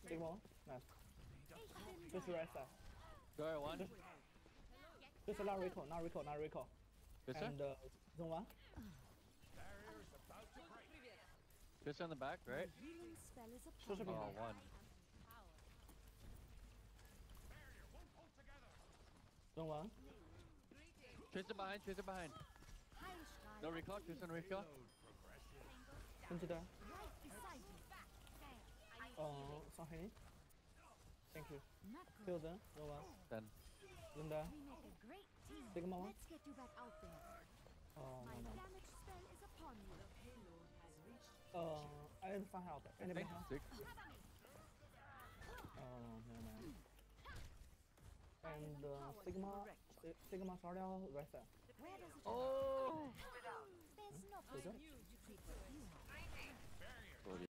Sigma, nice. This is right side. Go ahead, one. This is not recall, not recall, not recall. Good sir. And zone one. Just on the back, right? Healing spell is upon Social you. Oh, behind. one. Zone one. Tracer behind, Tracer behind. Heilstrahl No recall, Tracer no recall. Consider. right beside you. Some healing. Thank you. Not Kill good. them. Zone one. Then. Linda. We make a great team. Sigma one. Let's get you back out there. Oh My no no. damage spell is upon you. I need some help. I need Thank help. Six. Oh no no. And Sigma Sorrel right side. Where does it Oh! There's no Is it? point.